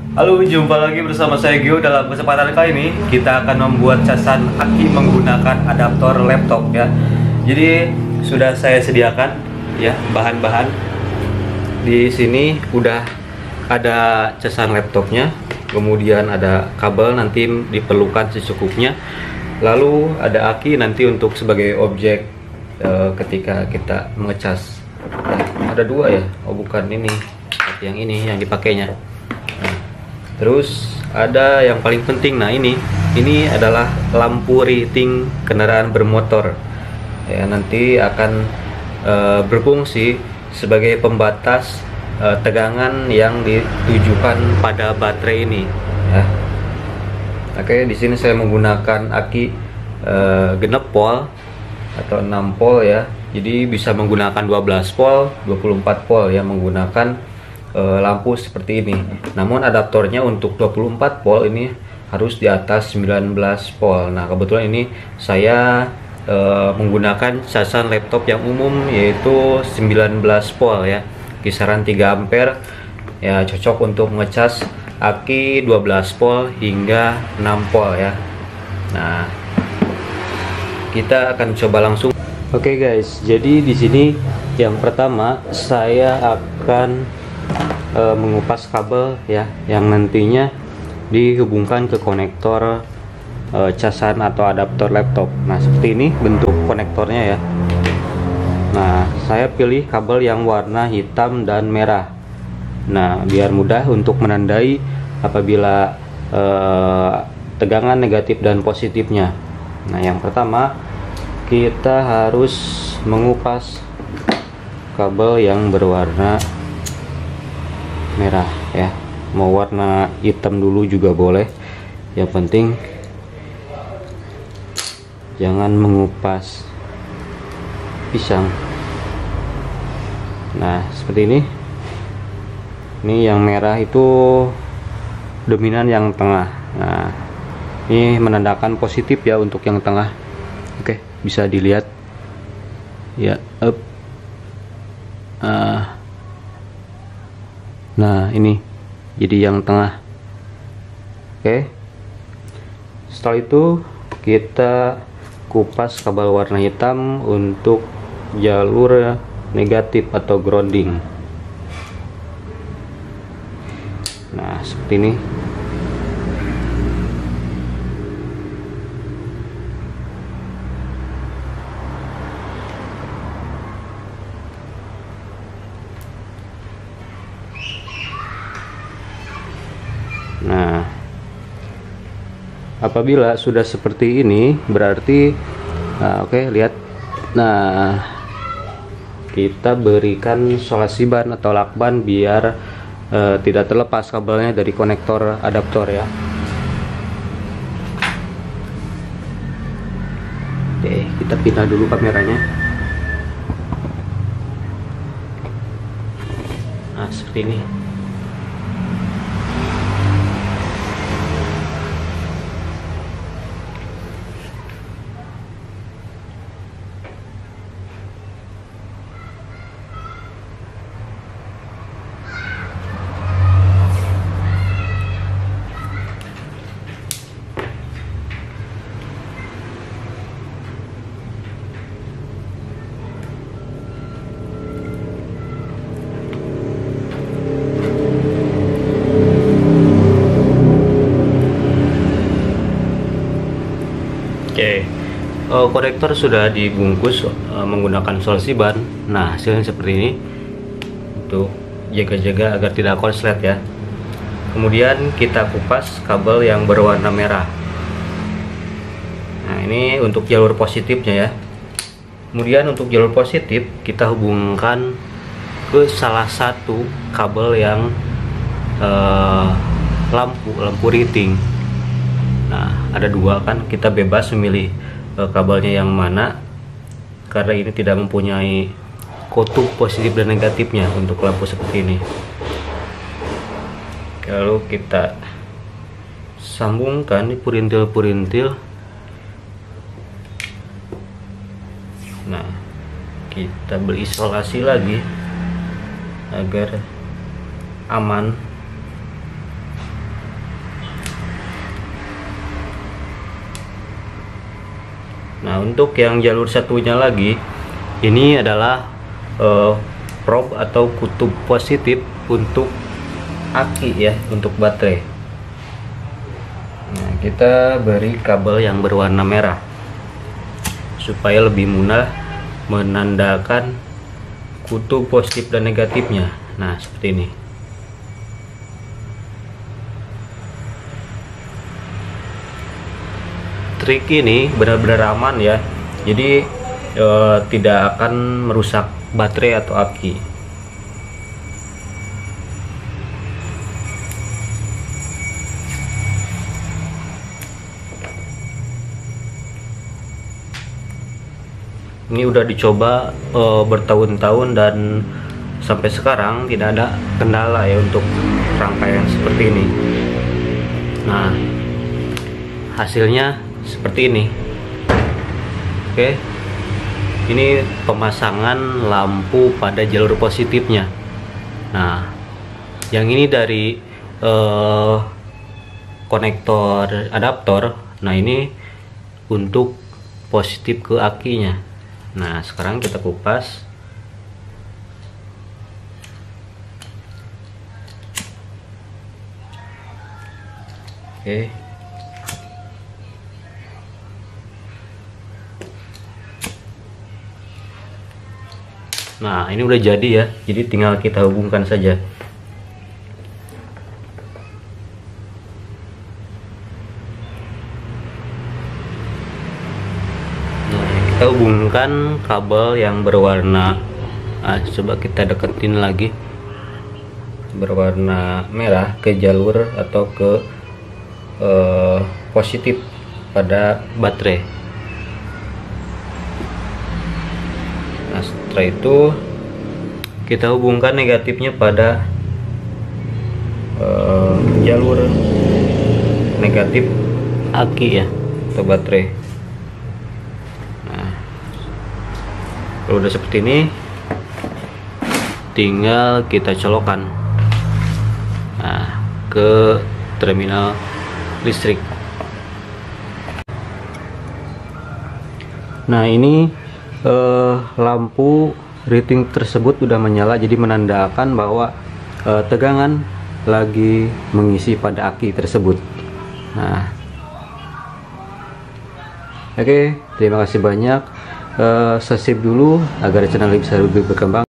Halo, jumpa lagi bersama saya Gio. Dalam kesempatan kali ini kita akan membuat casan aki menggunakan adaptor laptop ya. Jadi sudah saya sediakan ya bahan-bahan. Di sini udah ada casan laptopnya, kemudian ada kabel nanti diperlukan secukupnya. Lalu ada aki nanti untuk sebagai objek ketika kita mengecas. Ada dua ya, oh bukan ini, yang ini yang dipakainya. Terus ada yang paling penting, nah ini adalah lampu rating kendaraan bermotor ya, nanti akan berfungsi sebagai pembatas tegangan yang ditujukan pada baterai ini ya. Oke, di sini saya menggunakan aki genep volt atau 6 volt ya, jadi bisa menggunakan 12 volt 24 volt ya, menggunakan lampu seperti ini. Namun adaptornya untuk 24 volt ini harus di atas 19 volt. Nah, kebetulan ini saya menggunakan casan laptop yang umum yaitu 19 volt ya, kisaran 3 ampere ya, cocok untuk mengecas aki 12 volt hingga 6 volt ya. Nah, kita akan coba langsung. Oke guys, jadi di sini yang pertama saya akan mengupas kabel ya, yang nantinya dihubungkan ke konektor casan atau adaptor laptop. Nah, seperti ini bentuk konektornya ya. Nah, saya pilih kabel yang warna hitam dan merah. Nah, biar mudah untuk menandai apabila tegangan negatif dan positifnya. Nah, yang pertama kita harus mengupas kabel yang berwarna merah ya, mau warna hitam dulu juga boleh, yang penting jangan mengupas pisang. Nah, seperti ini yang merah itu dominan yang tengah. Nah, ini menandakan positif ya untuk yang tengah. Oke, bisa dilihat ya, up. Nah, ini jadi yang tengah. Oke, setelah itu kita kupas kabel warna hitam untuk jalur negatif atau grounding. Nah, seperti ini. Nah, apabila sudah seperti ini berarti oke, lihat. Nah, kita berikan solasi ban atau lakban biar tidak terlepas kabelnya dari konektor adaptor ya. Oke, kita pindah dulu kameranya. Nah, seperti ini. Oke, konektor sudah dibungkus menggunakan solasi ban. Nah, hasilnya seperti ini. Untuk jaga-jaga agar tidak konslet ya. Kemudian kita kupas kabel yang berwarna merah. Nah, ini untuk jalur positifnya ya. Kemudian untuk jalur positif kita hubungkan ke salah satu kabel yang lampu rating. Nah, ada dua kan, kita bebas memilih kabelnya yang mana karena ini tidak mempunyai kutub positif dan negatifnya untuk lampu seperti ini. Lalu kita sambungkan di purintil-purintil. Nah, kita berisolasi lagi agar aman. Nah, untuk yang jalur satunya lagi, ini adalah probe atau kutub positif untuk aki ya, untuk baterai. Nah, kita beri kabel yang berwarna merah supaya lebih mudah menandakan kutub positif dan negatifnya. Nah, seperti ini. Trik ini benar-benar aman ya, jadi tidak akan merusak baterai atau aki. Ini udah dicoba bertahun-tahun dan sampai sekarang tidak ada kendala ya untuk rangkaian seperti ini. Nah, hasilnya seperti ini. Oke, ini pemasangan lampu pada jalur positifnya. Nah, yang ini dari konektor adaptor. Nah, ini untuk positif ke akinya. Nah, sekarang kita kupas. Oke. Nah, ini udah jadi ya. Jadi tinggal kita hubungkan saja. Kita hubungkan kabel yang berwarna, coba kita deketin lagi, berwarna merah ke jalur atau ke positif pada baterai. Nah, setelah itu kita hubungkan negatifnya pada jalur negatif aki ya, atau baterai. Kalau udah seperti ini, tinggal kita colokan ke terminal listrik. Nah, ini lampu reading tersebut udah menyala, jadi menandakan bahwa tegangan lagi mengisi pada aki tersebut. Nah, oke, terima kasih banyak. Subscribe dulu agar channel ini bisa lebih berkembang.